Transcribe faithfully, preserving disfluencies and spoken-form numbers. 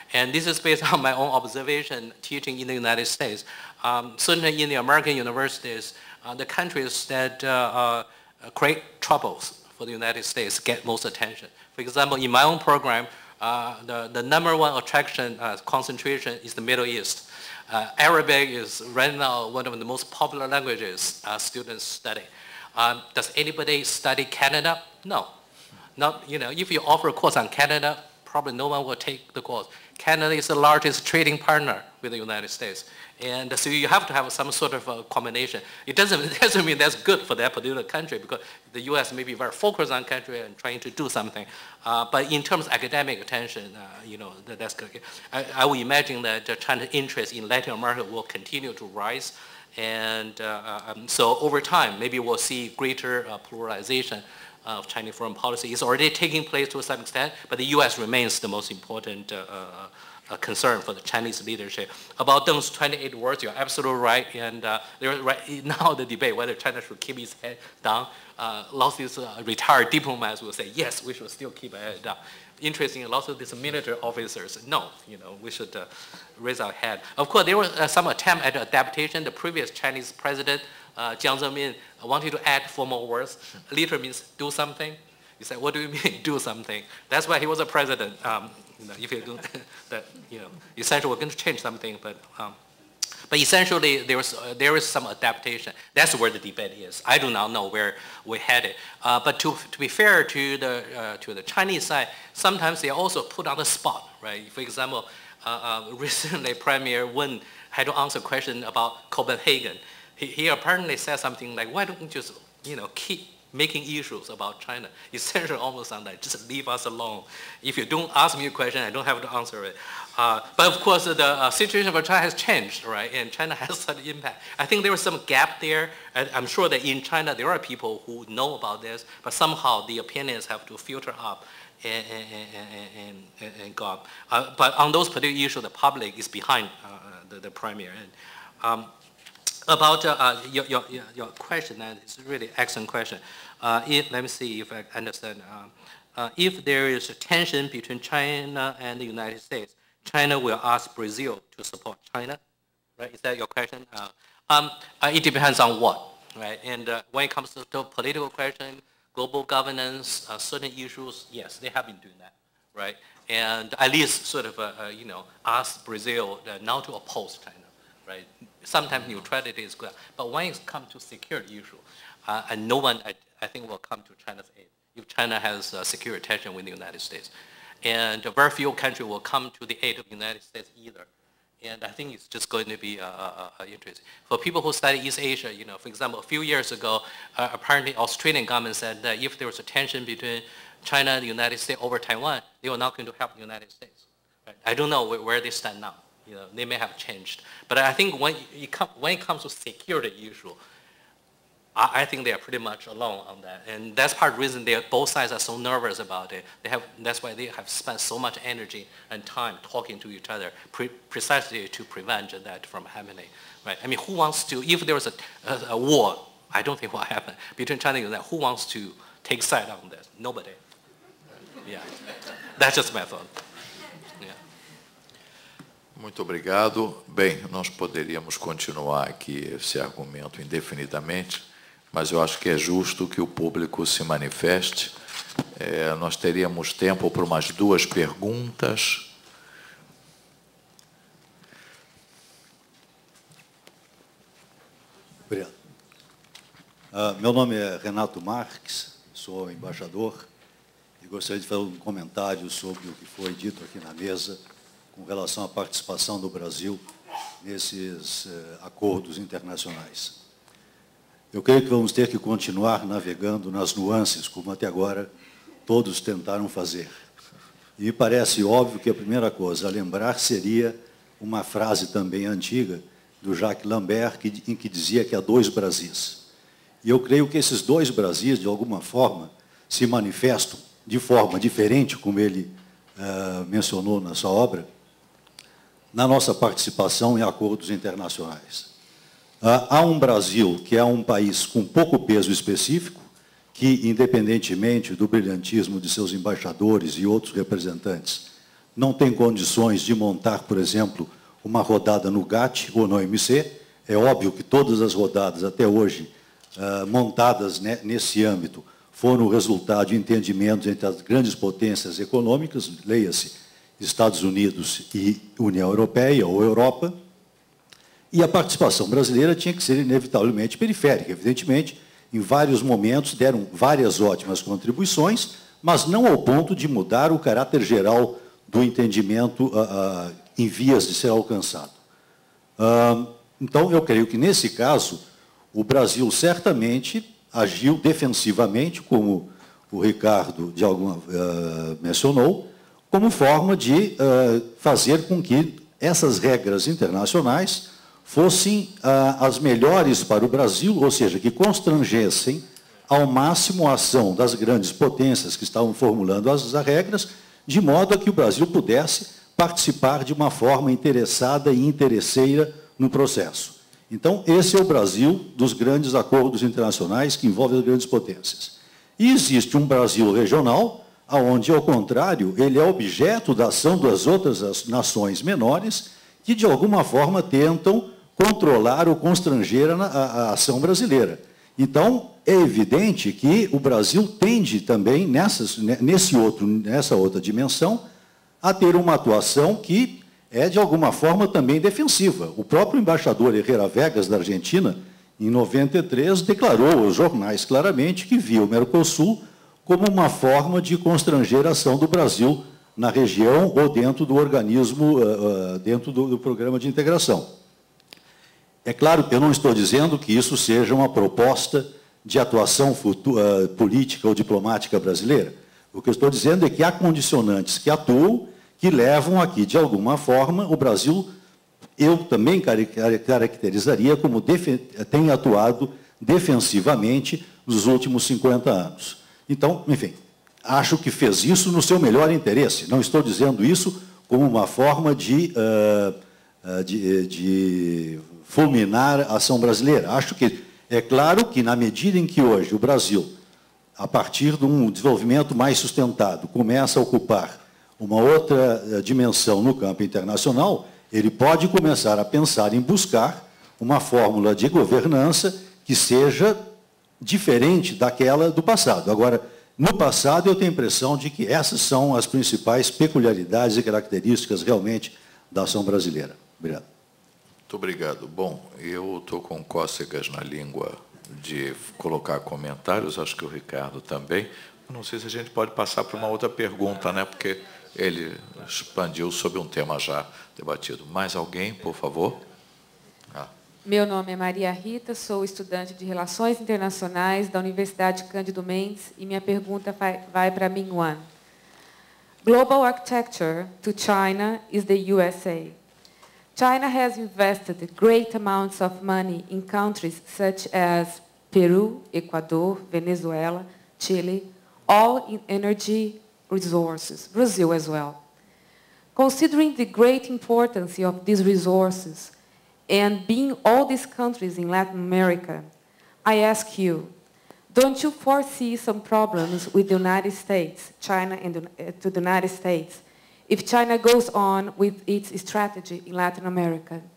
And this is based on my own observation teaching in the United States. Um, certainly in the American universities, uh, the countries that uh, uh, create troubles for the United States get most attention. For example, in my own program, uh, the, the number one attraction uh, concentration is the Middle East. Uh, Arabic is right now one of the most popular languages uh, students study. Um, does anybody study Canada? No. Not, you know, if you offer a course on Canada, probably no one will take the course. Canada is the largest trading partner with the United States. And so you have to have some sort of a combination. It doesn't, it doesn't mean that's good for that particular country, because the U S may be very focused on country and trying to do something. Uh, but in terms of academic attention, uh, you know, that, that's good. I, I would imagine that uh, China's interest in Latin America will continue to rise. And uh, um, so over time, maybe we'll see greater uh, pluralization of Chinese foreign policy. It's already taking place to some extent, but the U S remains the most important uh, uh, uh, concern for the Chinese leadership. About those twenty-eight words, you're absolutely right. And uh, there's right now the debate whether China should keep its head down. Uh, lots of these uh, retired diplomats will say, yes, we should still keep our head down. Interesting, lots of these military officers, no, you know, we should uh, raise our head. Of course, there was uh, some attempt at adaptation. The previous Chinese president, uh, Jiang Zemin, wanted to add four more words. Literally means do something. He said, what do you mean, do something? That's why he was a president. Um, you know, if you do that, you know, essentially we're going to change something, but um, but essentially there was uh, there is some adaptation. That's where the debate is. I do not know where we're headed. Uh, but to to be fair to the uh, to the Chinese side, sometimes they also put on the spot, right? For example, uh, uh, recently Premier Wen had to answer a question about Copenhagen. He, he apparently said something like, "Why don't you just you know keep making issues about China?" Essentially almost on that, just leave us alone. If you don't ask me a question, I don't have to answer it. Uh, but of course, the uh, situation for China has changed, right? And China has such an impact. I think there was some gap there. And I'm sure that in China, there are people who know about this, but somehow the opinions have to filter up and, and, and, and go up. Uh, but on those particular issues, the public is behind uh, the, the premier. And, um, About uh, uh, your, your, your question, and it's a really excellent question. Uh, if, let me see if I understand. Um, uh, if there is a tension between China and the United States, China will ask Brazil to support China, right? Is that your question? Uh, um, uh, it depends on what, right? And uh, when it comes to the political question, global governance, uh, certain issues, yes, they have been doing that, right? And at least sort of, uh, uh, you know, ask Brazil uh, not to oppose China. Right? Sometimes neutrality is good, but when it comes to security issue, uh, and no one, I, I think, will come to China's aid if China has uh, security tension with the United States. And very few countries will come to the aid of the United States either. And I think it's just going to be uh, uh, uh, interesting. For people who study East Asia, you know, for example, a few years ago, uh, apparently Australian government said that if there was a tension between China and the United States over Taiwan, they were not going to help the United States. Right? I don't know where, where they stand now. You know, they may have changed. But I think when it, come, when it comes to security issue, I, I think they are pretty much alone on that. And that's part of the reason they are, both sides are so nervous about it. They have, that's why they have spent so much energy and time talking to each other pre precisely to prevent that from happening. Right? I mean, who wants to, if there was a, a, a war, I don't think what happened, between China and the United States, who wants to take side on this? Nobody. Yeah. That's just my thought. Muito obrigado. Bem, nós poderíamos continuar aqui esse argumento indefinidamente, mas eu acho que é justo que o público se manifeste. É, nós teríamos tempo para umas duas perguntas. Obrigado. Uh, meu nome é Renato Marques, sou embaixador e gostaria de fazer um comentário sobre o que foi dito aqui na mesa com relação à participação do Brasil nesses eh, acordos internacionais. Eu creio que vamos ter que continuar navegando nas nuances, como até agora todos tentaram fazer. E parece óbvio que a primeira coisa a lembrar seria uma frase também antiga do Jacques Lambert, que, em que dizia que há dois Brasis. E eu creio que esses dois Brasis, de alguma forma, se manifestam de forma diferente, como ele uh, mencionou na sua obra, na nossa participação em acordos internacionais. Há um Brasil que é um país com pouco peso específico, que, independentemente do brilhantismo de seus embaixadores e outros representantes, não tem condições de montar, por exemplo, uma rodada no GATT ou no O M C. É óbvio que todas as rodadas até hoje uh, montadas né, nesse âmbito foram o resultado de entendimentos entre as grandes potências econômicas, leia-se Estados Unidos e União Europeia ou Europa, e a participação brasileira tinha que ser inevitavelmente periférica. Evidentemente, em vários momentos deram várias ótimas contribuições, mas não ao ponto de mudar o caráter geral do entendimento uh, uh, em vias de ser alcançado. Uh, então, eu creio que, nesse caso, o Brasil certamente agiu defensivamente, como o Ricardo de alguma, uh, mencionou, como forma de uh, fazer com que essas regras internacionais fossem uh, as melhores para o Brasil, ou seja, que constrangessem ao máximo a ação das grandes potências que estavam formulando as, as regras, de modo a que o Brasil pudesse participar de uma forma interessada e interesseira no processo. Então, esse é o Brasil dos grandes acordos internacionais que envolvem as grandes potências. E existe um Brasil regional, onde, ao contrário, ele é objeto da ação das outras nações menores, que, de alguma forma, tentam controlar ou constranger a, a ação brasileira. Então, é evidente que o Brasil tende também, nessas, nesse outro, nessa outra dimensão, a ter uma atuação que é, de alguma forma, também defensiva. O próprio embaixador Herrera Vegas, da Argentina, em noventa e três, declarou aos jornais claramente que via o Mercosul como uma forma de constranger a ação do Brasil na região ou dentro do organismo, dentro do, do programa de integração. É claro que eu não estou dizendo que isso seja uma proposta de atuação futura, política ou diplomática brasileira. O que eu estou dizendo é que há condicionantes que atuam, que levam aqui, de alguma forma, o Brasil, eu também caracterizaria como tem atuado defensivamente nos últimos cinquenta anos. Então, enfim, acho que fez isso no seu melhor interesse. Não estou dizendo isso como uma forma de, uh, de, de fulminar a ação brasileira. Acho que é claro que, na medida em que hoje o Brasil, a partir de um desenvolvimento mais sustentado, começa a ocupar uma outra dimensão no campo internacional, ele pode começar a pensar em buscar uma fórmula de governança que seja diferente daquela do passado. Agora, no passado, eu tenho a impressão de que essas são as principais peculiaridades e características realmente da ação brasileira. Obrigado. Muito obrigado. Bom, eu estou com cócegas na língua de colocar comentários, acho que o Ricardo também. Não sei se a gente pode passar para uma outra pergunta, né? Porque ele expandiu sobre um tema já debatido. Mais alguém, por favor? Ah. Meu nome é Maria Rita, sou estudante de Relações Internacionais da Universidade Cândido Mendes e minha pergunta vai, vai para Ming Wan. Global architecture to China is the U S A. China has invested great amounts of money in countries such as Peru, Ecuador, Venezuela, Chile, all in energy resources, Brazil as well. Considering the great importance of these resources and being all these countries in Latin America, I ask you, don't you foresee some problems with the United States, China and the, uh, to the United States, if China goes on with its strategy in Latin America?